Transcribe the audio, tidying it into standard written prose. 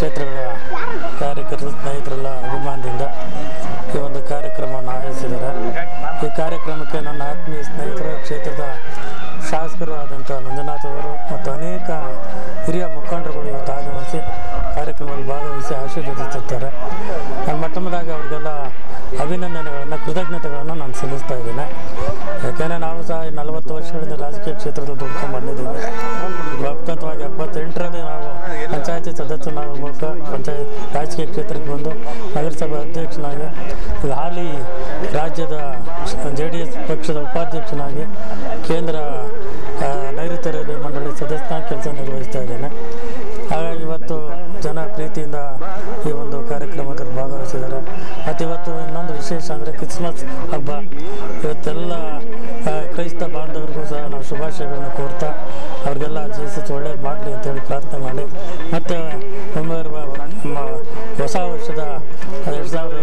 ಕ್ಷೇತ್ರಗಳ ಕಾರ್ಯಕರ್ತರು ಸ್ನೇಹಿತರೆಲ್ಲ ಅಭಿಮಾನದಿಂದ ಈ ಒಂದು ಕಾರ್ಯಕ್ರಮವನ್ನು ಆಯೋಜಿಸಿದ್ದಾರೆ. ಈ ಕಾರ್ಯಕ್ರಮಕ್ಕೆ ನನ್ನ ಆತ್ಮೀಯ ಸ್ನೇಹಿತರು, ಕ್ಷೇತ್ರದ ಶಾಸಕರು ಆದಂಥ ಮಂಜುನಾಥ್ ಅವರು ಮತ್ತು ಅನೇಕ ಹಿರಿಯ ಮುಖಂಡರುಗಳು ಇವತ್ತು ಆಗಮಿಸಿ ಕಾರ್ಯಕ್ರಮದಲ್ಲಿ ಭಾಗವಹಿಸಿ ಆಶೀರ್ವದಿಸುತ್ತಾರೆ. ನಾನು ಮೊಟ್ಟಮೊದಲಾಗಿ ಅವರಿಗೆಲ್ಲ ಅಭಿನಂದನೆಗಳನ್ನು, ಕೃತಜ್ಞತೆಗಳನ್ನು ನಾನು ಸಲ್ಲಿಸ್ತಾ ಇದ್ದೇನೆ. ಯಾಕೆಂದರೆ ನಾವು ಸಹ 40 ವರ್ಷಗಳಿಂದ ರಾಜಕೀಯ ಕ್ಷೇತ್ರದಲ್ಲಿ ದುಡ್ಕೊಂಡು ಬಂದಿದ್ದೀವಿ. ವ್ಯಾಪಕವಾಗಿ 78ರಲ್ಲಿ ನಾವು ಪಂಚಾಯತಿ ಸದಸ್ಯನಾಗ ಮೂಲಕ ರಾಜಕೀಯ ಕ್ಷೇತ್ರಕ್ಕೆ ಬಂದು ನಗರಸಭೆ ಅಧ್ಯಕ್ಷನಾಗಿ, ಈಗ ಹಾಲಿ ರಾಜ್ಯದ JDS ಪಕ್ಷದ ಉಪಾಧ್ಯಕ್ಷನಾಗಿ ಕೇಂದ್ರ ನೈಋತ್ಯ ರೈಲ್ವೆ ಮಂಡಳಿ ಸದಸ್ಯನಾಗಿ ಕೆಲಸ ನಿರ್ವಹಿಸ್ತಾ ಇದ್ದೇನೆ. ಹಾಗಾಗಿ ಇವತ್ತು ಜನ ಪ್ರೀತಿಯಿಂದ ಈ ಒಂದು ಕಾರ್ಯಕ್ರಮದಲ್ಲಿ ಭಾಗವಹಿಸಿದ್ದಾರೆ. ಮತ್ತು ಇವತ್ತು ಇನ್ನೊಂದು ವಿಶೇಷ ಅಂದರೆ ಕ್ರಿಸ್ಮಸ್ ಹಬ್ಬ. ಇವತ್ತೆಲ್ಲ ಕ್ರೈಸ್ತ ಬಾಂಧವರಿಗೂ ಸಹ ನಾವು ಶುಭಾಶಯಗಳನ್ನು ಕೋರ್ತಾ ಅವ್ರಿಗೆಲ್ಲ ಜೀಸಸ್ ಒಳ್ಳೇದು ಮಾಡಲಿ ಅಂತೇಳಿ ಪ್ರಾರ್ಥನೆ ಮಾಡಿ, ಮತ್ತು ಮುಂಬರುವ ಹೊಸ ವರ್ಷದ